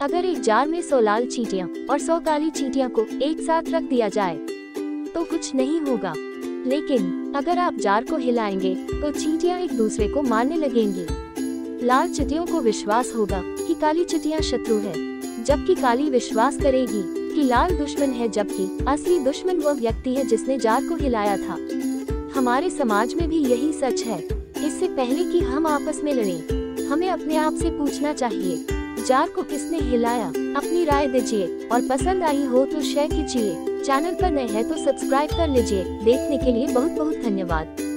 अगर एक जार में 100 लाल चींटियां और 100 काली चींटियां को एक साथ रख दिया जाए तो कुछ नहीं होगा, लेकिन अगर आप जार को हिलाएंगे तो चींटियां एक दूसरे को मारने लगेंगी। लाल चींटियों को विश्वास होगा कि काली चींटियां शत्रु है, जबकि काली विश्वास करेगी कि लाल दुश्मन है, जबकि असली दुश्मन वह व्यक्ति है जिसने जार को हिलाया था। हमारे समाज में भी यही सच है। इससे पहले कि हम आपस में लड़ें, हमें अपने आप से पूछना चाहिए, जार को किसने हिलाया? अपनी राय दीजिए और पसंद आई हो तो शेयर कीजिए। चैनल पर नए हैं तो सब्सक्राइब कर लीजिए। देखने के लिए बहुत बहुत धन्यवाद।